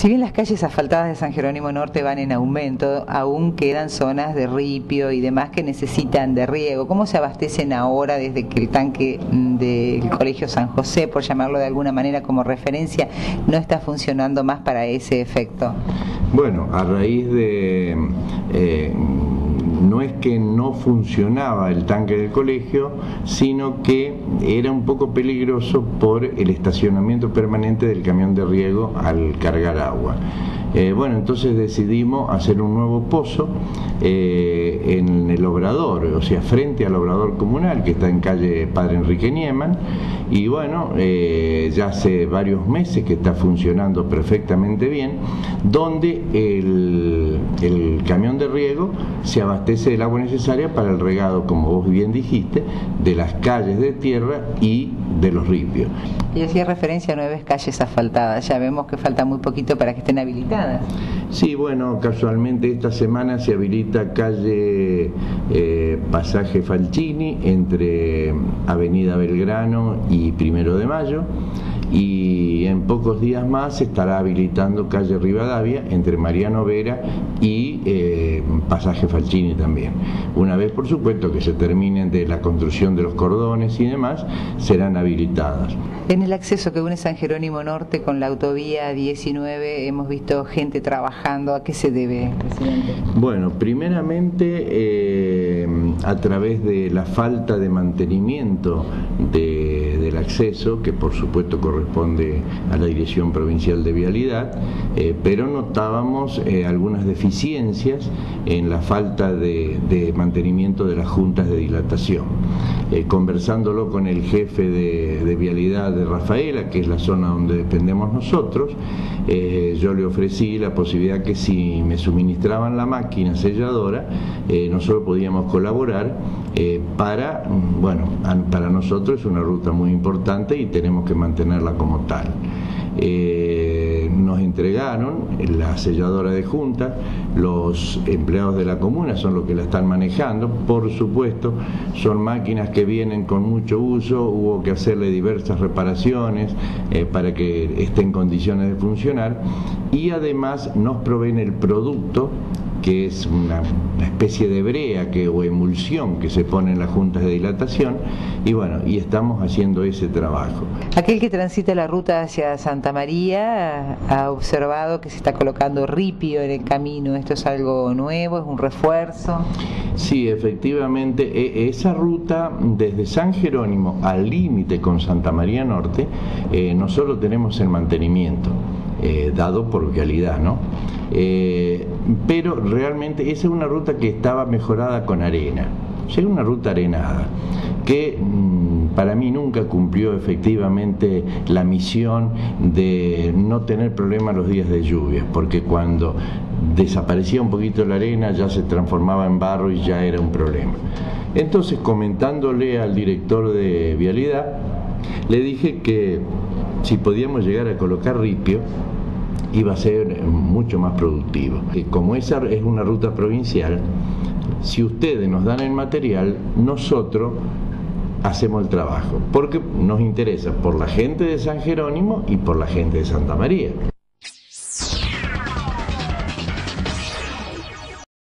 Si bien las calles asfaltadas de San Jerónimo Norte van en aumento, aún quedan zonas de ripio y demás que necesitan de riego. ¿Cómo se abastecen ahora desde que el tanque del Colegio San José, por llamarlo de alguna manera como referencia, no está funcionando más para ese efecto? Bueno, a raíz de... no es que no funcionaba el tanque del colegio, sino que era un poco peligroso por el estacionamiento permanente del camión de riego al cargar agua. Bueno, entonces decidimos hacer un nuevo pozo en el obrador, o sea, frente al obrador comunal que está en calle Padre Enrique Nieman, y bueno, ya hace varios meses que está funcionando perfectamente bien, donde el camión de riego se abastece del agua necesaria para el regado, como vos bien dijiste, de las calles de tierra y de los ripios. Y hacía referencia a 9 calles asfaltadas, ya vemos que falta muy poquito para que estén habilitadas. Sí, bueno, casualmente esta semana se habilita calle Pasaje Falcini entre Avenida Belgrano y 1 de Mayo, y en pocos días más se estará habilitando calle Rivadavia entre Mariano Vera y Pasaje Falcini también. Una vez, por supuesto, que se terminen de la construcción de los cordones y demás, serán habilitadas. En el acceso que une San Jerónimo Norte con la autovía 19 hemos visto gente trabajando. ¿A qué se debe, presidente? Bueno, primeramente a través de la falta de mantenimiento del acceso, que por supuesto corresponde a la Dirección Provincial de Vialidad, pero notábamos algunas deficiencias en la falta de mantenimiento de las juntas de dilatación. Conversándolo con el jefe de Vialidad de Rafaela, que es la zona donde dependemos nosotros, yo le ofrecí la posibilidad que si me suministraban la máquina selladora, nosotros podíamos colaborar para nosotros es una ruta muy importante y tenemos que mantenerla como tal. Nos entregaron la selladora de junta, los empleados de la comuna son los que la están manejando, por supuesto son máquinas que vienen con mucho uso, hubo que hacerle diversas reparaciones para que esté en condiciones de funcionar, y además nos proveen el producto, que es una especie de brea o emulsión que se pone en las juntas de dilatación, y bueno, y estamos haciendo ese trabajo. Aquel que transita la ruta hacia Santa María ha observado que se está colocando ripio en el camino. ¿Esto es algo nuevo, es un refuerzo? Sí, efectivamente, esa ruta desde San Jerónimo al límite con Santa María Norte, nosotros tenemos el mantenimiento dado por Vialidad, ¿no? Pero realmente esa es una ruta que estaba mejorada con arena, o sea, una ruta arenada que para mí nunca cumplió efectivamente la misión de no tener problemas los días de lluvia, porque cuando desaparecía un poquito la arena ya se transformaba en barro y ya era un problema. Entonces, comentándole al director de Vialidad, le dije que si podíamos llegar a colocar ripio iba a ser mucho más productivo. Como esa es una ruta provincial, si ustedes nos dan el material, nosotros hacemos el trabajo, porque nos interesa por la gente de San Jerónimo y por la gente de Santa María.